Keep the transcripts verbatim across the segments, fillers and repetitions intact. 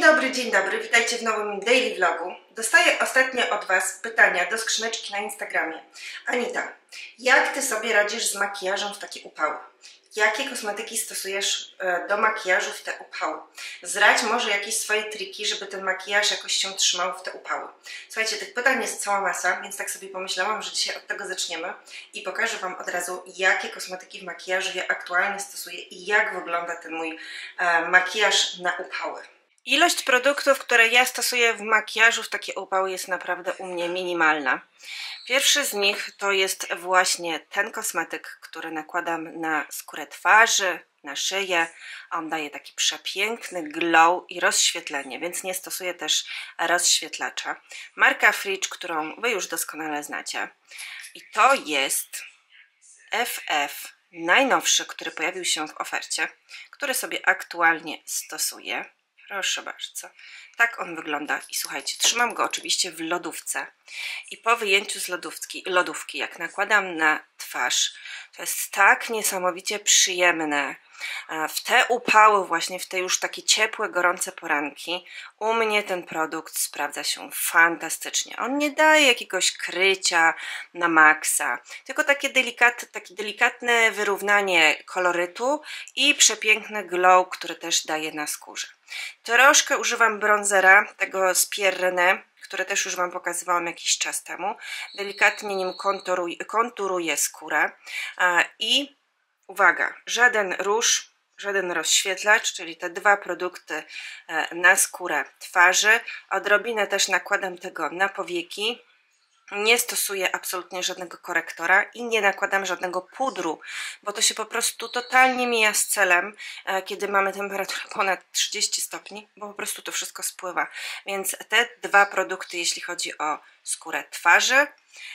dobry, dzień dobry, witajcie w nowym daily vlogu. Dostaję ostatnio od Was pytania do skrzyneczki na Instagramie. Anita, jak Ty sobie radzisz z makijażem w takie upały? Jakie kosmetyki stosujesz do makijażu w te upały? Zdradź może jakieś swoje triki, żeby ten makijaż jakoś się trzymał w te upały. Słuchajcie, tych pytań jest cała masa, więc tak sobie pomyślałam, że dzisiaj od tego zaczniemy i pokażę Wam od razu, jakie kosmetyki w makijażu ja aktualnie stosuję i jak wygląda ten mój e, makijaż na upały. Ilość produktów, które ja stosuję w makijażu w takie upały jest naprawdę u mnie minimalna. Pierwszy z nich to jest właśnie ten kosmetyk, który nakładam na skórę twarzy, na szyję. On daje taki przepiękny glow i rozświetlenie, więc nie stosuję też rozświetlacza. Marka Fridge, którą Wy już doskonale znacie. I to jest F F, najnowszy, który pojawił się w ofercie, który sobie aktualnie stosuję. Proszę bardzo. Tak on wygląda i słuchajcie, trzymam go oczywiście w lodówce i po wyjęciu z lodówki, lodówki jak nakładam na twarz, to jest tak niesamowicie przyjemne. W te upały, właśnie w te już takie ciepłe, gorące poranki, u mnie ten produkt sprawdza się fantastycznie. On nie daje jakiegoś krycia na maksa, tylko takie, delikat, takie delikatne wyrównanie kolorytu i przepiękny glow, który też daje na skórze. Troszkę używam bronzera, tego z Pierre René, które też już Wam pokazywałam jakiś czas temu. Delikatnie nim konturuję, konturuję skórę i uwaga, żaden róż, żaden rozświetlacz, czyli te dwa produkty na skórę twarzy. Odrobinę też nakładam tego na powieki. Nie stosuję absolutnie żadnego korektora i nie nakładam żadnego pudru, bo to się po prostu totalnie mija z celem, kiedy mamy temperaturę ponad trzydzieści stopni, bo po prostu to wszystko spływa. Więc te dwa produkty, jeśli chodzi o skórę twarzy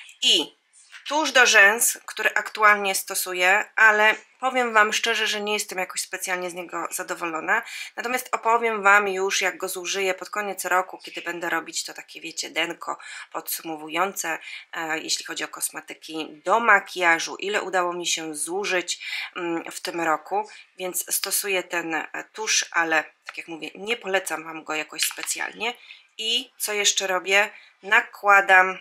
i tusz do rzęs, który aktualnie stosuję, ale powiem Wam szczerze, że nie jestem jakoś specjalnie z niego zadowolona. Natomiast opowiem Wam już, jak go zużyję pod koniec roku, kiedy będę robić to takie, wiecie, denko podsumowujące, e, jeśli chodzi o kosmetyki do makijażu, ile udało mi się zużyć mm, w tym roku. Więc stosuję ten tusz, ale tak jak mówię, nie polecam Wam go jakoś specjalnie. I co jeszcze robię? Nakładam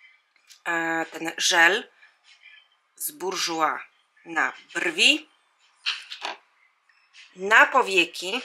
ten żel z Bourjois na brwi, na powieki.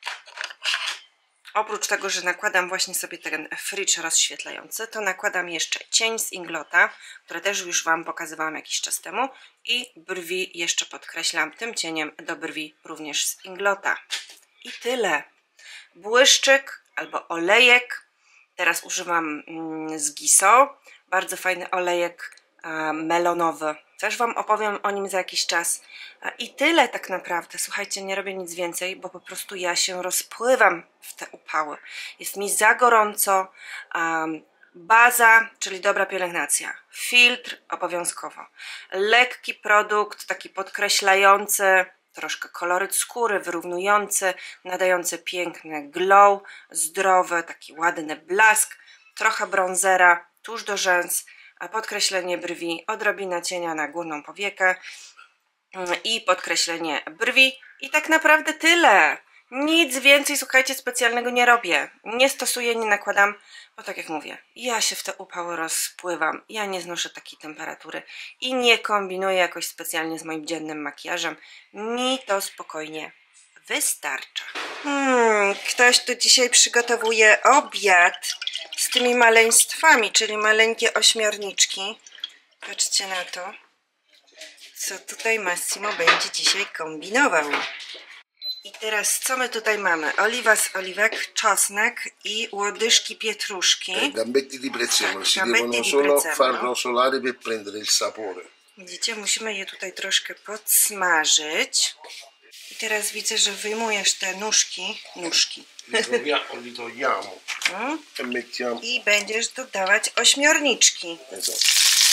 Oprócz tego, że nakładam właśnie sobie ten Fridge rozświetlający, to nakładam jeszcze cień z Inglota, który też już Wam pokazywałam jakiś czas temu, i brwi jeszcze podkreślam tym cieniem do brwi również z Inglota. I tyle. Błyszczyk albo olejek. Teraz używam z Giso. Bardzo fajny olejek e, melonowy. Też Wam opowiem o nim za jakiś czas. E, I tyle tak naprawdę. Słuchajcie, nie robię nic więcej, bo po prostu ja się rozpływam w te upały. Jest mi za gorąco. E, baza, czyli dobra pielęgnacja. Filtr obowiązkowo. Lekki produkt, taki podkreślający troszkę koloryt skóry, wyrównujący, nadający piękny glow, zdrowy, taki ładny blask, trochę bronzera, tusz do rzęs, podkreślenie brwi, odrobina cienia na górną powiekę i podkreślenie brwi. I tak naprawdę tyle. Nic więcej, słuchajcie, specjalnego nie robię. Nie stosuję, nie nakładam, bo tak jak mówię, ja się w te upały rozpływam. Ja nie znoszę takiej temperatury i nie kombinuję jakoś specjalnie z moim dziennym makijażem. Mi to spokojnie wystarcza. Hmm, ktoś tu dzisiaj przygotowuje obiad z tymi maleństwami, czyli maleńkie ośmiorniczki. Patrzcie na to, co tutaj Massimo będzie dzisiaj kombinował. I teraz co my tutaj mamy? Oliwa z oliwek, czosnek i łodyżki pietruszki. Gambetti di prezzemolo, si Gambetti devono di solo prezzemolo. far rosolare per prendere il sapore. Widzicie, musimy je tutaj troszkę podsmażyć. I teraz widzę, że wyjmujesz te nóżki, nóżki. Li togliamo Hmm? e mettiamo. I będziesz dodawać ośmiorniczki. Esatto.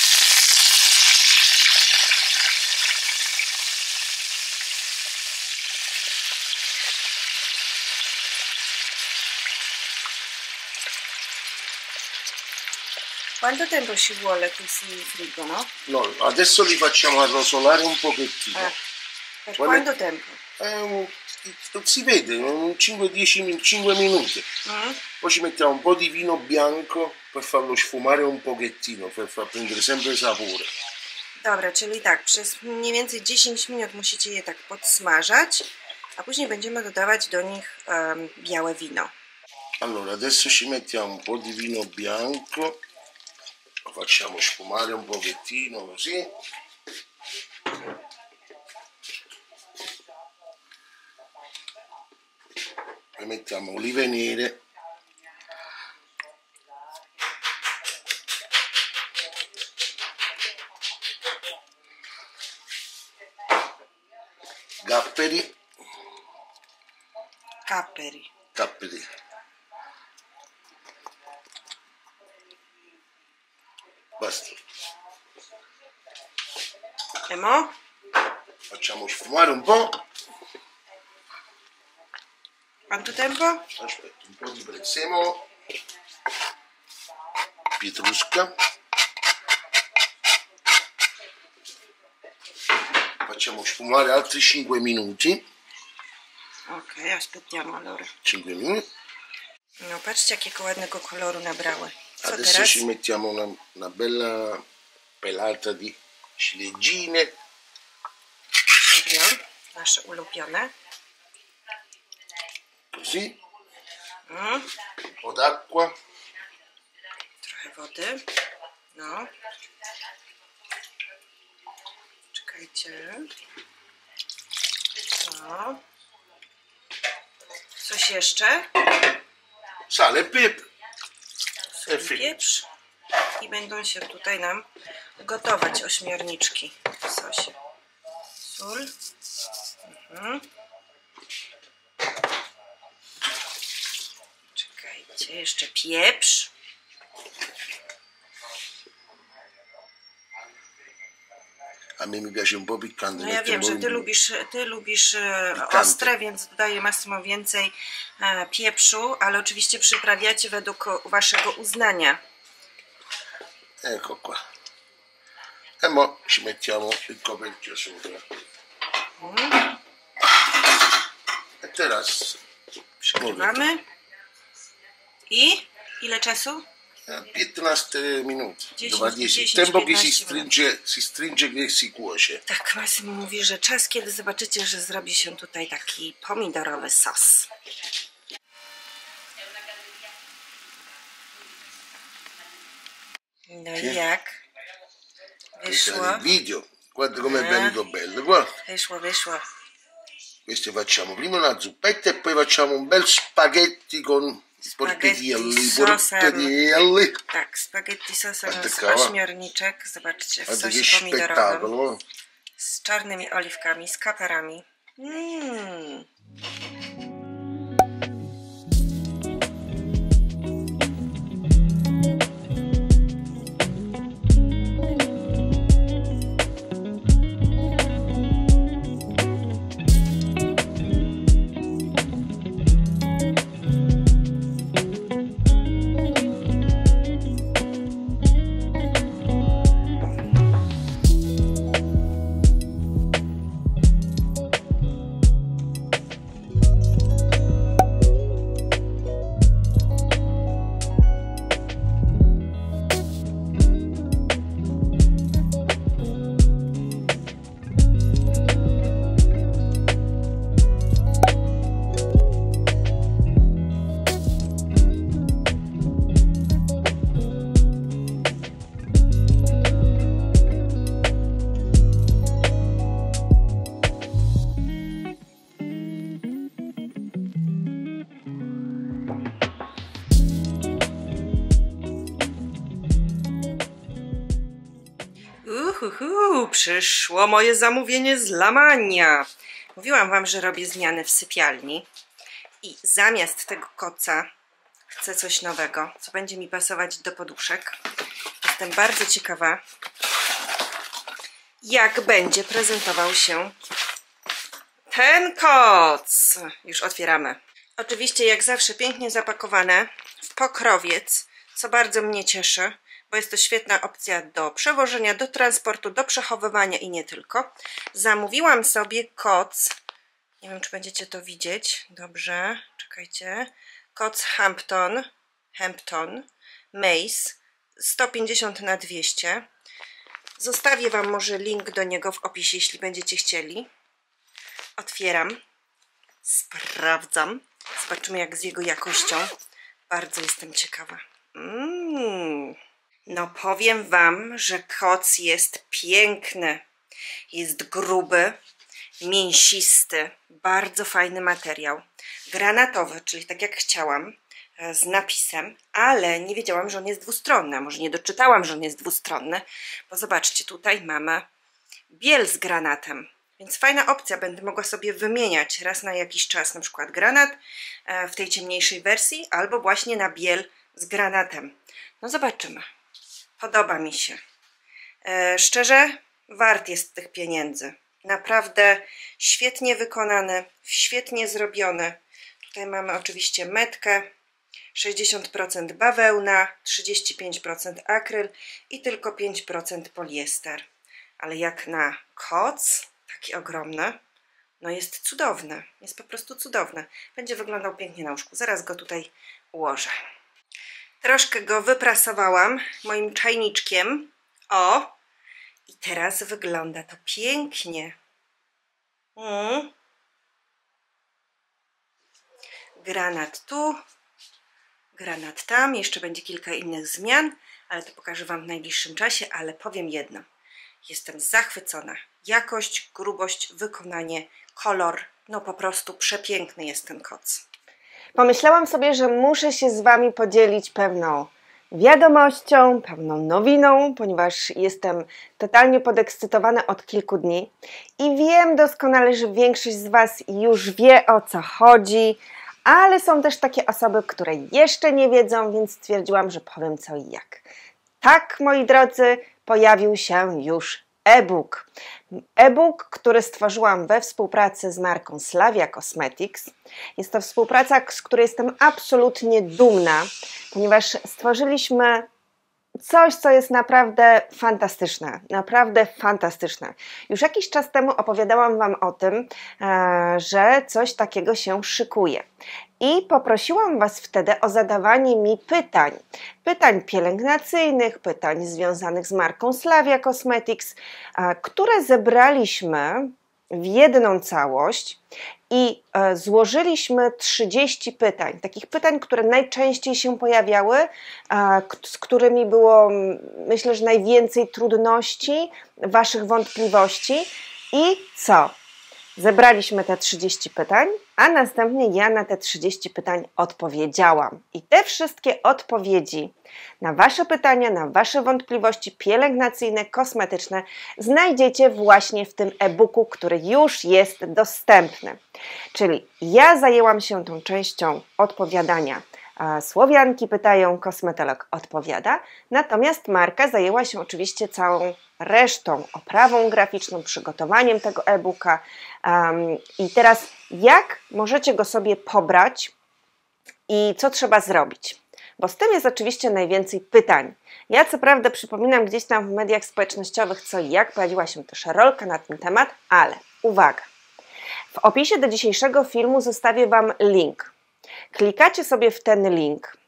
Quanto tempo ci vuole che si friggono? No, adesso li facciamo arrosolare un pochettino. Ah, per Poi quanto met- tempo? Eh, un si vede, cinque dieci cinque minuti. Mm. Poi ci mettiamo un po' di vino bianco per farlo sfumare un pochettino, per far prendere sempre sapore. Dobra, czyli tak, przez mniej więcej dziesięć minut musicie je tak podsmażać, a później będziemy dodawać do nich um, białe wino. Allora, adesso ci mettiamo un po' di vino bianco, lo facciamo sfumare un pochettino così. Poi mettiamo olive nere. Gapperi. Capperi. Capperi. Basta. E mo? Facciamo sfumare un po'. Quanto tempo? Aspetta, un po' di prezzemolo, pietrusca. Facciamo sfumare altri cinque minuti. Ok, aspettiamo allora. cinque minuti. No, patrzcie jakiego ładnego koloru nabrały. Co Adesso teraz? ci mettiamo una, una bella pelata di ciliegine. Serio? Nasze ulubione. Così. Mm. Un po' d'acqua. Trochę wody. No. Czekajcie. No. Coś jeszcze? Sale e pepe. E I pieprz. I będą się tutaj nam gotować ośmiorniczki w sosie. Sól. Mhm. Czekajcie, jeszcze pieprz. A me mi piace un po' piccante. No ja wiem, że ty lubisz, ty lubisz e, Pikantny. ostre, więc dodaję Massimo więcej e, pieprzu, ale oczywiście przyprawiacie według waszego uznania. Ecco qua. E mo ci mettiamo il coperchio sopra. Mm. E teraz Przykrywamy. I ile czasu? piętnaście minuti. dziesięć, Dopo dieci. dziesięć, Tempo che si piętnaście stringe, si stringe che si cuoce. Tak, Massimo mówi, że czas, kiedy zobaczycie, że zrobi się tutaj taki pomidorowy sos. No i jak? Questo Wyszło? è il video. Guarda com'è Eh. venuto bello. Guarda. Wyszło, wyszło. Queste facciamo prima una zuppetta e poi facciamo un bel spaghetti con Spaghetti porchetielli, sosem. porchetielli. Tak, spaghetti sosem Guarda z cava. ośmiorniczek, zobaczcie, w Guarda che sosie pomidorowym, spettacolo. z czarnymi oliwkami, z kaperami. Mmm. Uhuhu, przyszło moje zamówienie z Lamania. Mówiłam wam, że robię zmiany w sypialni i zamiast tego koca chcę coś nowego, co będzie mi pasować do poduszek. Jestem bardzo ciekawa, jak będzie prezentował się ten koc. Już otwieramy. Oczywiście jak zawsze pięknie zapakowane w pokrowiec, co bardzo mnie cieszy, bo jest to świetna opcja do przewożenia, do transportu, do przechowywania i nie tylko. Zamówiłam sobie koc Nie wiem, czy będziecie to widzieć. Dobrze, czekajcie. Koc Hampton, Hampton, Mace, sto pięćdziesiąt na dwieście. Zostawię Wam może link do niego w opisie, jeśli będziecie chcieli. Otwieram, sprawdzam. Zobaczymy, jak z jego jakością. Bardzo jestem ciekawa. Mm. No powiem Wam, że koc jest piękny. Jest gruby, mięsisty, bardzo fajny materiał. Granatowy, czyli tak jak chciałam, z napisem, ale nie wiedziałam, że on jest dwustronny. Może nie doczytałam, że on jest dwustronny, bo zobaczcie, tutaj mamy biel z granatem. Więc fajna opcja, będę mogła sobie wymieniać raz na jakiś czas, na przykład granat w tej ciemniejszej wersji, albo właśnie na biel z granatem. No zobaczymy. Podoba mi się. E, szczerze, wart jest tych pieniędzy. Naprawdę świetnie wykonany, świetnie zrobiony. Tutaj mamy oczywiście metkę, sześćdziesiąt procent bawełna, trzydzieści pięć procent akryl i tylko pięć procent poliester. Ale jak na koc, taki ogromny, no jest cudowny. Jest po prostu cudowny. Będzie wyglądał pięknie na łóżku. Zaraz go tutaj ułożę. Troszkę go wyprasowałam moim czajniczkiem. O! I teraz wygląda to pięknie. Mm. Granat tu, granat tam. Jeszcze będzie kilka innych zmian, ale to pokażę Wam w najbliższym czasie. Ale powiem jedno. Jestem zachwycona. Jakość, grubość, wykonanie, kolor. No po prostu przepiękny jest ten koc. Pomyślałam sobie, że muszę się z Wami podzielić pewną wiadomością, pewną nowiną, ponieważ jestem totalnie podekscytowana od kilku dni i wiem doskonale, że większość z Was już wie, o co chodzi, ale są też takie osoby, które jeszcze nie wiedzą, więc stwierdziłam, że powiem co i jak. Tak, moi drodzy, pojawił się już e-book. E-book, który stworzyłam we współpracy z marką Slavia Cosmetics. Jest to współpraca, z której jestem absolutnie dumna, ponieważ stworzyliśmy coś, co jest naprawdę fantastyczne, naprawdę fantastyczne. Już jakiś czas temu opowiadałam Wam o tym, że coś takiego się szykuje. I poprosiłam Was wtedy o zadawanie mi pytań. Pytań pielęgnacyjnych, pytań związanych z marką Slavia Cosmetics, które zebraliśmy w jedną całość i złożyliśmy trzydzieści pytań. Takich pytań, które najczęściej się pojawiały, z którymi było, myślę, że najwięcej trudności, Waszych wątpliwości. I co? Zebraliśmy te trzydzieści pytań, a następnie ja na te trzydzieści pytań odpowiedziałam. I te wszystkie odpowiedzi na Wasze pytania, na Wasze wątpliwości pielęgnacyjne, kosmetyczne znajdziecie właśnie w tym e-booku, który już jest dostępny. Czyli ja zajęłam się tą częścią odpowiadania. Słowianki pytają, kosmetolog odpowiada, natomiast marka zajęła się oczywiście całą resztą, oprawą graficzną, przygotowaniem tego e-booka. Um, I teraz jak możecie go sobie pobrać i co trzeba zrobić? Bo z tym jest oczywiście najwięcej pytań. Ja co prawda przypominam gdzieś tam w mediach społecznościowych co i jak, pojawiła się też rolka na ten temat, ale uwaga! W opisie do dzisiejszego filmu zostawię Wam link. Klikacie sobie w ten link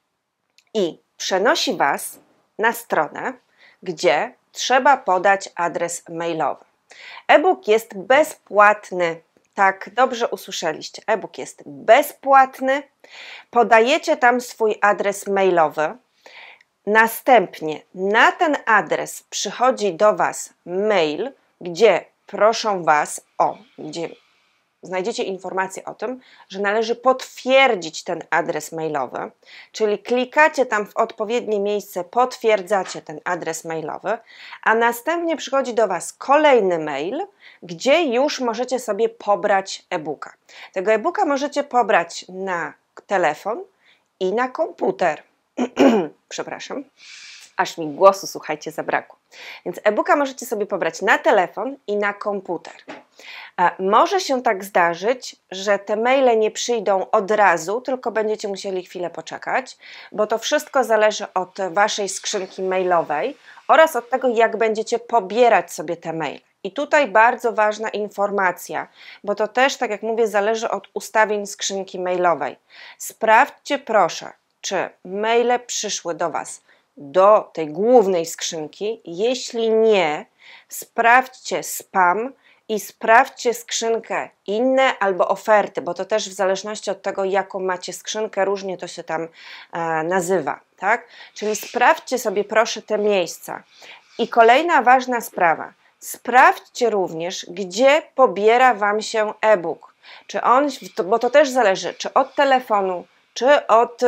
i przenosi Was na stronę, gdzie trzeba podać adres mailowy. E-book jest bezpłatny. Tak, dobrze usłyszeliście. E-book jest bezpłatny. Podajecie tam swój adres mailowy. Następnie na ten adres przychodzi do Was mail, gdzie proszą Was o, gdzie znajdziecie informację o tym, że należy potwierdzić ten adres mailowy, czyli klikacie tam w odpowiednie miejsce, potwierdzacie ten adres mailowy, a następnie przychodzi do Was kolejny mail, gdzie już możecie sobie pobrać e-booka. Tego e-booka możecie pobrać na telefon i na komputer. Przepraszam, aż mi głosu, słuchajcie, zabrakło. Więc e-booka możecie sobie pobrać na telefon i na komputer. Może się tak zdarzyć, że te maile nie przyjdą od razu, tylko będziecie musieli chwilę poczekać, bo to wszystko zależy od Waszej skrzynki mailowej oraz od tego, jak będziecie pobierać sobie te maile. I tutaj bardzo ważna informacja, bo to też, tak jak mówię, zależy od ustawień skrzynki mailowej. Sprawdźcie proszę, czy maile przyszły do Was do tej głównej skrzynki. Jeśli nie, sprawdźcie spam i sprawdźcie skrzynkę inne albo oferty, bo to też w zależności od tego, jaką macie skrzynkę, różnie to się tam e, nazywa, tak? Czyli sprawdźcie sobie proszę te miejsca. I kolejna ważna sprawa, sprawdźcie również, gdzie pobiera Wam się e-book. Czy on, bo to też zależy, czy od telefonu, czy od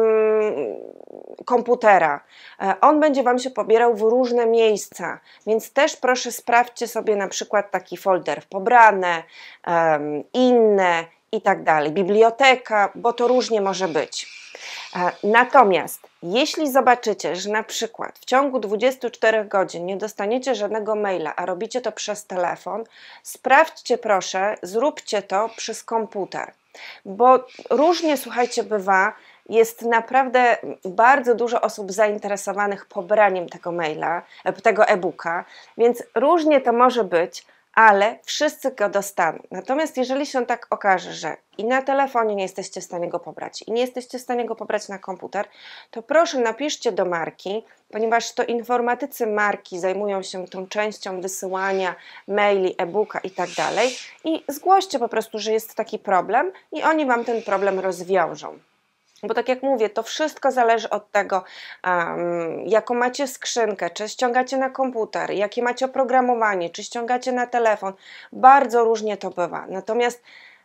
um, komputera. On będzie Wam się pobierał w różne miejsca, więc też proszę sprawdźcie sobie na przykład taki folder w pobrane, um, inne i tak dalej, biblioteka, bo to różnie może być. Natomiast jeśli zobaczycie, że na przykład w ciągu dwudziestu czterech godzin nie dostaniecie żadnego maila, a robicie to przez telefon, sprawdźcie proszę, zróbcie to przez komputer. Bo różnie, słuchajcie, bywa, jest naprawdę bardzo dużo osób zainteresowanych pobraniem tego maila, tego e-booka, więc różnie to może być, ale wszyscy go dostaną. Natomiast jeżeli się tak okaże, że i na telefonie nie jesteście w stanie go pobrać, i nie jesteście w stanie go pobrać na komputer, to proszę napiszcie do marki, ponieważ to informatycy marki zajmują się tą częścią wysyłania maili, e-booka i tak dalej, i zgłoście po prostu, że jest taki problem i oni Wam ten problem rozwiążą. Bo tak jak mówię, to wszystko zależy od tego, um, jaką macie skrzynkę, czy ściągacie na komputer, jakie macie oprogramowanie, czy ściągacie na telefon. Bardzo różnie to bywa. Natomiast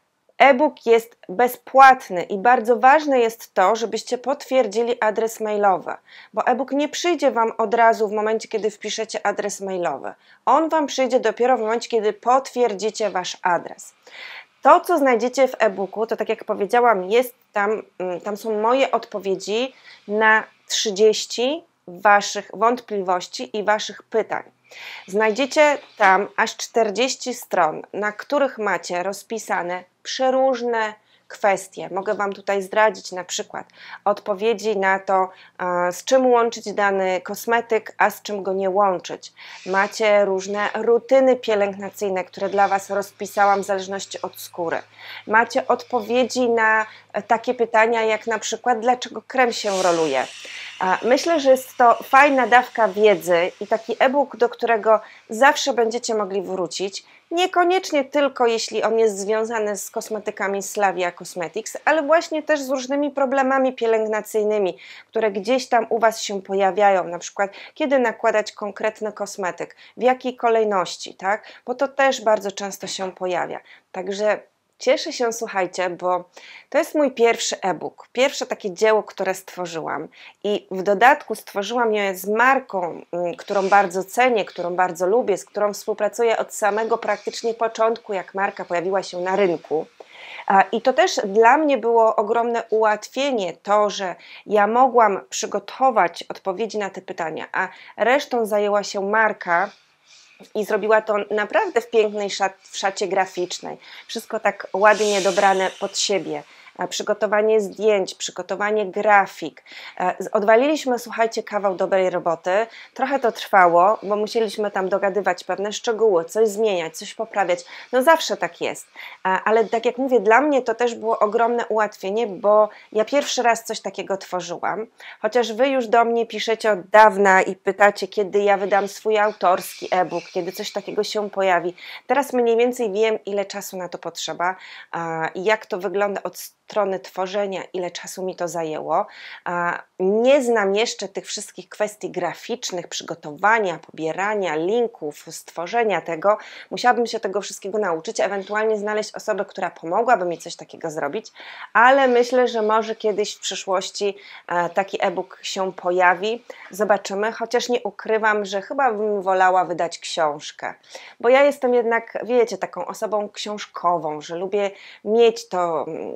e-book jest bezpłatny i bardzo ważne jest to, żebyście potwierdzili adres mailowy, bo e-book nie przyjdzie Wam od razu w momencie, kiedy wpiszecie adres mailowy. On Wam przyjdzie dopiero w momencie, kiedy potwierdzicie Wasz adres. To, co znajdziecie w e-booku, to tak jak powiedziałam, jest tam, tam są moje odpowiedzi na trzydzieści Waszych wątpliwości i Waszych pytań. Znajdziecie tam aż czterdzieści stron, na których macie rozpisane przeróżne kwestie. Mogę Wam tutaj zdradzić na przykład odpowiedzi na to, z czym łączyć dany kosmetyk, a z czym go nie łączyć. Macie różne rutyny pielęgnacyjne, które dla Was rozpisałam w zależności od skóry. Macie odpowiedzi na takie pytania jak na przykład, dlaczego krem się roluje. Myślę, że jest to fajna dawka wiedzy i taki e-book, do którego zawsze będziecie mogli wrócić. Niekoniecznie tylko jeśli on jest związany z kosmetykami Slavia Cosmetics, ale właśnie też z różnymi problemami pielęgnacyjnymi, które gdzieś tam u Was się pojawiają, na przykład kiedy nakładać konkretny kosmetyk, w jakiej kolejności, tak? Bo to też bardzo często się pojawia. Także cieszę się, słuchajcie, bo to jest mój pierwszy e-book, pierwsze takie dzieło, które stworzyłam i w dodatku stworzyłam je z marką, którą bardzo cenię, którą bardzo lubię, z którą współpracuję od samego praktycznie początku, jak marka pojawiła się na rynku. I to też dla mnie było ogromne ułatwienie to, że ja mogłam przygotować odpowiedzi na te pytania, a resztą zajęła się marka, i zrobiła to naprawdę w pięknej szat, w szacie graficznej. Wszystko tak ładnie dobrane pod siebie. Przygotowanie zdjęć, przygotowanie grafik. Odwaliliśmy, słuchajcie, kawał dobrej roboty. Trochę to trwało, bo musieliśmy tam dogadywać pewne szczegóły, coś zmieniać, coś poprawiać. No zawsze tak jest. Ale tak jak mówię, dla mnie to też było ogromne ułatwienie, bo ja pierwszy raz coś takiego tworzyłam. Chociaż Wy już do mnie piszecie od dawna i pytacie, kiedy ja wydam swój autorski e-book, kiedy coś takiego się pojawi. Teraz mniej więcej wiem, ile czasu na to potrzeba i jak to wygląda od strony tworzenia, ile czasu mi to zajęło. Nie znam jeszcze tych wszystkich kwestii graficznych, przygotowania, pobierania linków, stworzenia tego. Musiałabym się tego wszystkiego nauczyć, ewentualnie znaleźć osobę, która pomogłaby mi coś takiego zrobić, ale myślę, że może kiedyś w przyszłości taki e-book się pojawi. Zobaczymy, chociaż nie ukrywam, że chyba bym wolała wydać książkę, bo ja jestem jednak, wiecie, taką osobą książkową, że lubię mieć to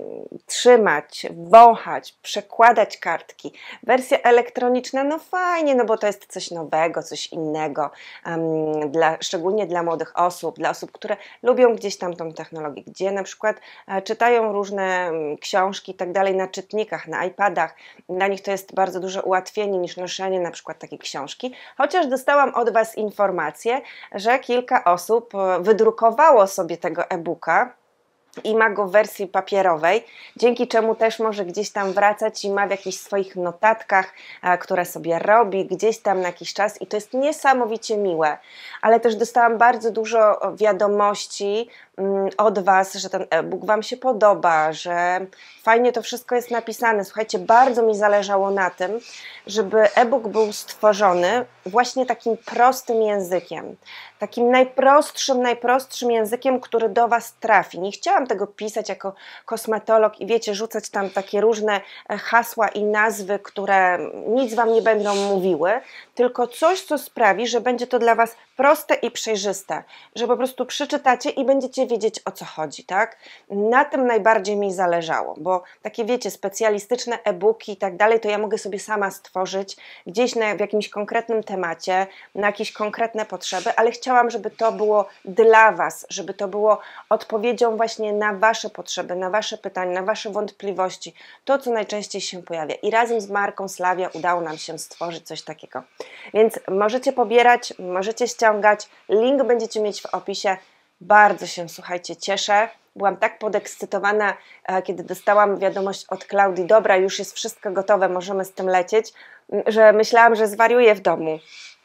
trzymać, wąchać, przekładać kartki. Wersja elektroniczna, no fajnie, no bo to jest coś nowego, coś innego, um, dla, szczególnie dla młodych osób, dla osób, które lubią gdzieś tam tą technologię, gdzie na przykład e, czytają różne um, książki i tak dalej na czytnikach, na iPadach. Dla nich to jest bardzo duże ułatwienie niż noszenie na przykład takiej książki. Chociaż dostałam od Was informację, że kilka osób wydrukowało sobie tego e-booka i ma go w wersji papierowej, dzięki czemu też może gdzieś tam wracać i ma w jakichś swoich notatkach, które sobie robi gdzieś tam na jakiś czas i to jest niesamowicie miłe, ale też dostałam bardzo dużo wiadomości od Was, że ten e-book Wam się podoba, że fajnie to wszystko jest napisane. Słuchajcie, bardzo mi zależało na tym, żeby e-book był stworzony właśnie takim prostym językiem, takim najprostszym, najprostszym językiem, który do Was trafi. Nie chciałam tego pisać jako kosmetolog i wiecie, rzucać tam takie różne hasła i nazwy, które nic Wam nie będą mówiły, tylko coś, co sprawi, że będzie to dla Was proste i przejrzyste, że po prostu przeczytacie i będziecie wiedzieć, o co chodzi, tak? Na tym najbardziej mi zależało, bo takie wiecie, specjalistyczne e-booki i tak dalej, to ja mogę sobie sama stworzyć gdzieś na, w jakimś konkretnym temacie, na jakieś konkretne potrzeby, ale chciałam, żeby to było dla Was, żeby to było odpowiedzią właśnie na Wasze potrzeby, na Wasze pytania, na Wasze wątpliwości, to, co najczęściej się pojawia. I razem z marką Slavia udało nam się stworzyć coś takiego. Więc możecie pobierać, możecie ściągać, link będziecie mieć w opisie. Bardzo się, słuchajcie, cieszę. Byłam tak podekscytowana, kiedy dostałam wiadomość od Klaudii, dobra, już jest wszystko gotowe, możemy z tym lecieć, że myślałam, że zwariuję w domu.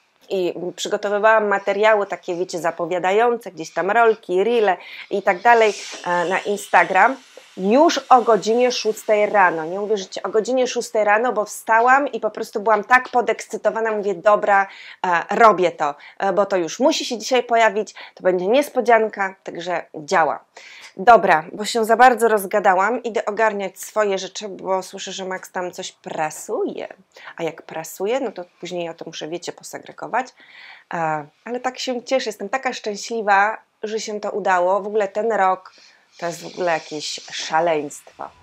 I przygotowywałam materiały takie, wiecie, zapowiadające, gdzieś tam rolki, reele i tak dalej na Instagram. Już o godzinie szóstej rano, nie uwierzycie, o godzinie szóstej rano, bo wstałam i po prostu byłam tak podekscytowana, mówię, dobra, e, robię to, e, bo to już musi się dzisiaj pojawić, to będzie niespodzianka, także działa. Dobra, bo się za bardzo rozgadałam, idę ogarniać swoje rzeczy, bo słyszę, że Max tam coś prasuje, a jak prasuje, no to później o to muszę, wiecie, posegregować, e, ale tak się cieszę, jestem taka szczęśliwa, że się to udało, w ogóle ten rok to jest w ogóle jakieś szaleństwo.